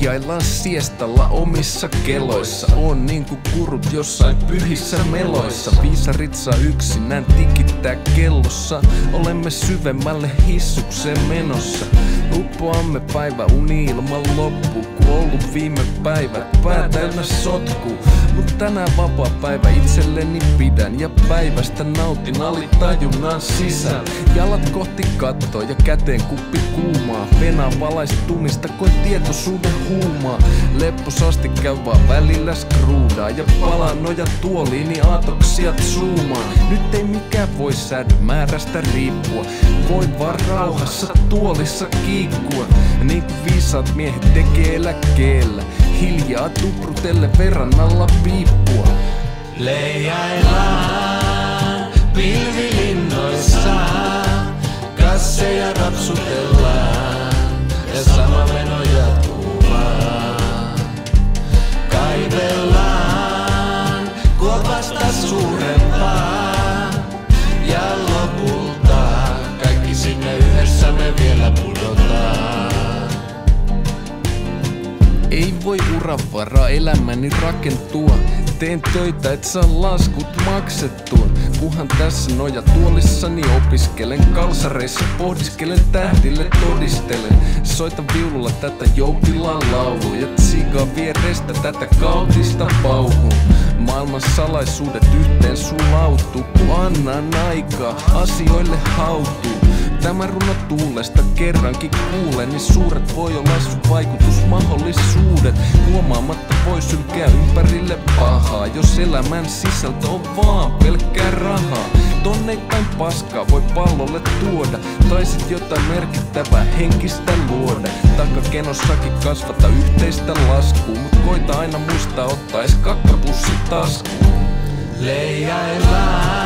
Leijaillaan siestalla omissa keloissa. On niinku kurut jossain pyhissä meloissa. Viisarit saa yksinään tikittää kellossa. Olemme syvemmälle hissukseen menossa. Uppoamme päivä uni ilman loppu. Ku ollut viime päivät pää täynnä sotkuu. Mut tänään vapaa päivä itselleni pidän. Ja päivästä nautin alitajunnan sisään. Jalat kohti kattoa ja käteen kuppi kuumaa. Venaa valaistumista koin tietoisuuden huumaa. Lepposasti käy vaan välillä skruudaa. Ja palaa noja tuoliini aatoksia zoomaan. Nyt ei mikään voi säädä määrästä riippua. Voi vaan rauhassa tuolissa kiikkua. Niin kuin viisaat miehet tekee eläkkeellä. Hiljaa tuprutelle verrannalla piippua. Leijaillaan pilvilinnoissa, kasseja rapsutellaan ja sama meno jatkuu vaan. Kaivellaan kuopasta suurempaa ja lopulta kaikki sinne yhdessä me vielä pudotaan. Ei voi uran varaa elämäni rakentua. Teen töitä, et saa laskut maksettua. Kunhan tässä noja tuolissani opiskelen. Kalsareissa pohdiskelen, tähdille todistelen. Soitan viululla tätä Joupilaan laulua. Ja tsigaa vierestä tätä kautista pauhua. Maailman salaisuudet yhteen sulautuu. Kun annan aikaa, asioille hautuu. Tämä runo tuulesta kerrankin kuulen, niin suuret voi olla sun vaikutusmahdollisuudet. Huomaamatta voi sylkeä ympärille pahaa, jos elämän sisältö on vaan pelkkää rahaa. Tonneittain paskaa voi pallolle tuoda, tai sit jotain merkittävää henkistä luoda. Takakenossakin kasvata yhteistä laskua, mut koita aina muistaa ottaa ees kakkapussi taskuun. Leijaillaan